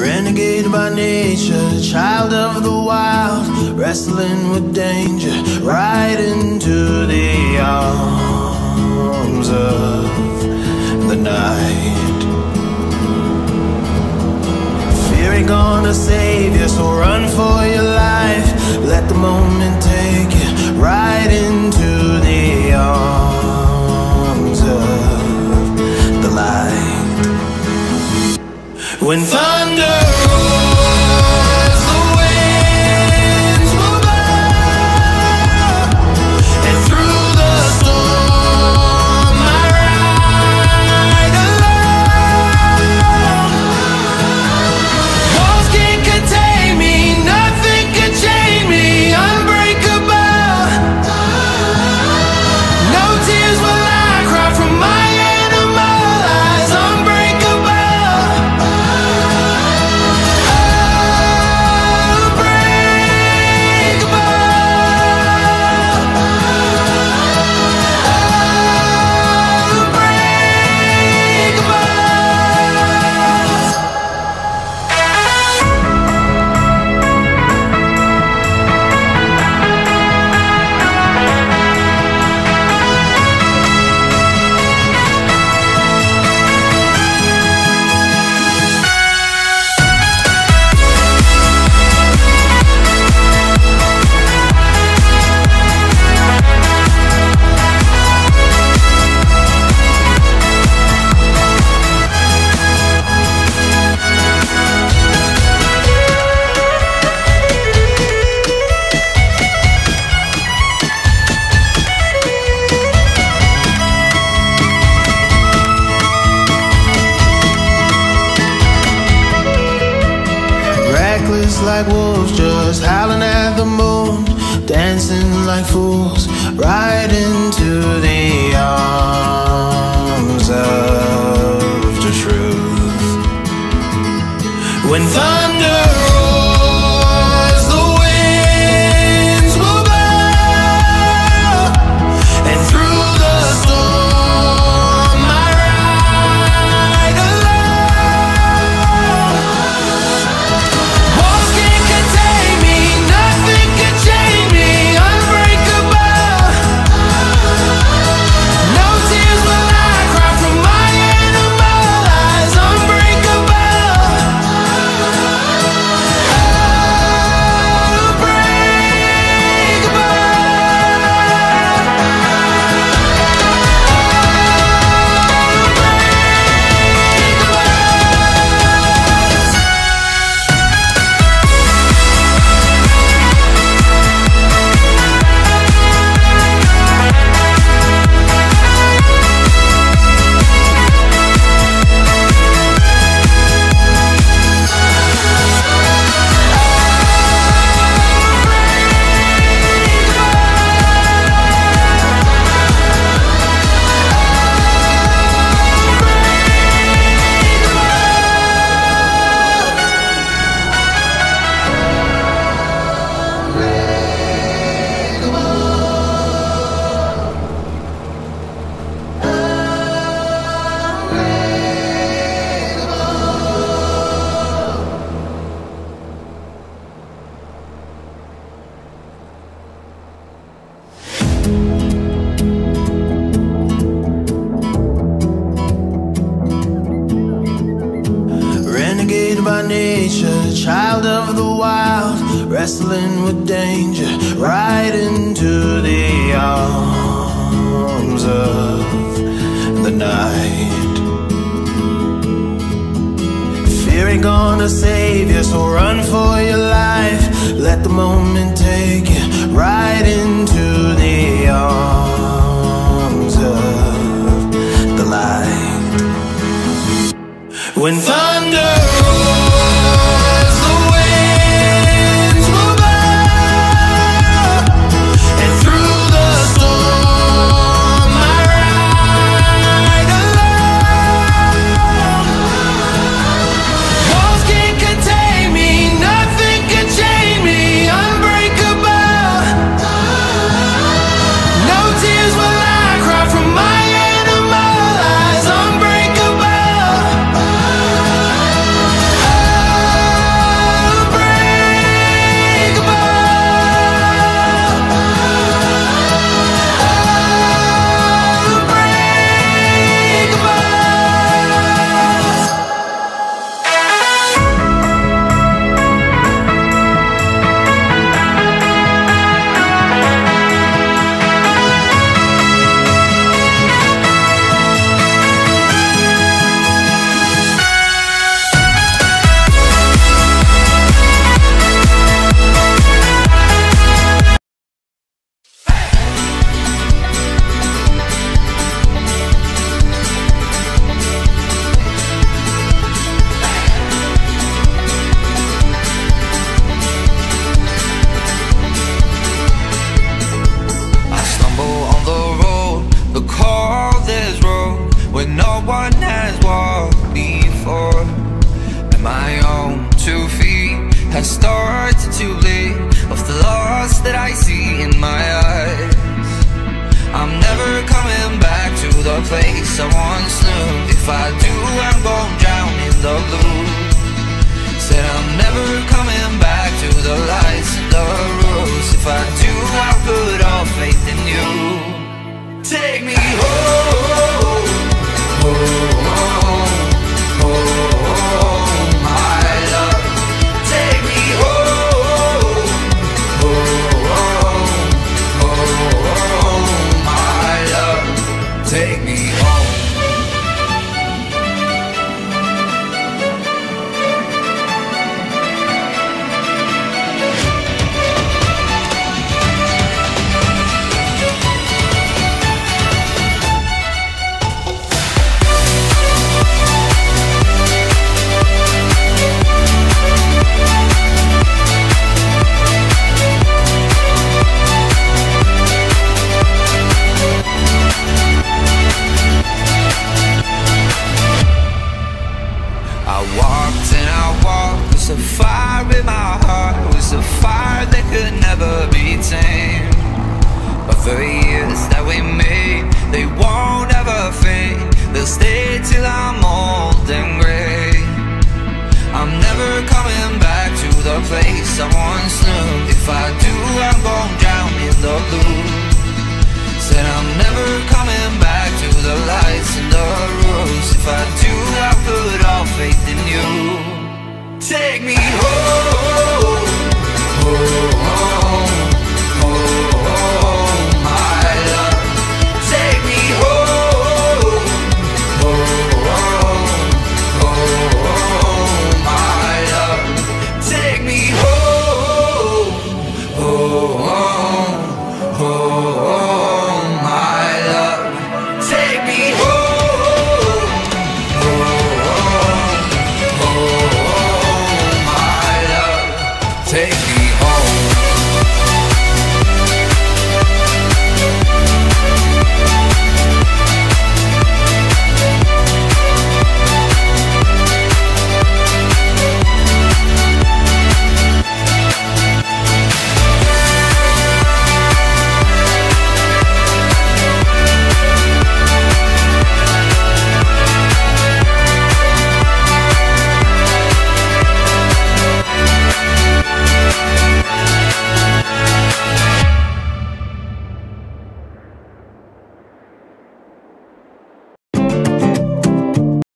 Renegade by nature, child of the wild, wrestling with danger, right into the arms of the night. Fear ain't gonna save you, so run for your life. Let the moment take you right into the arms of the light. When thunder roars, the winds will blow, and through the storm I ride alone. Walls can't contain me, nothing can chain me, unbreakable. No tears will I cry from my animal eyes, unbreakable. Like wolves just howling at the moon, dancing like fools right into the arms of the truth. When thunder roars, the winds will blow, and through the storm I ride alone. Walls can't contain me, nothing can chain me, unbreakable. No tears will I cry from my animal eyes, unbreakable. Renegade by nature, child of the wild, wrestling with danger, right into the arms of the night. Fear ain't gonna save you, so run for your life. Let the moment take you right into the arms of the light. When thunder roars, the winds will blow, and through the storm I ride alone. Walls can't contain me, nothing can chain me, unbreakable. No tears will I cry from my animal eyes, unbreakable. has started to bleed of the loss that I see in my eyes. I'm never coming back to the place I once knew. If I do, I'm gonna drown in the blue. Said I'm never coming back to the lights and the rules. If I do, I'll put all faith in you. Take me home, home, home, my love. Take me home, home, home, my love. Take me home. It was a fire in my heart, it was a fire that could never be tamed. But the years that we made, they won't ever fade. They'll stay till I'm old and gray. I'm never coming back to the place I once knew. If I do, I'm gonna drown in the blue. Said I'm never coming back to the lights and the rules. If I do, I'll put all faith in you. Take me home.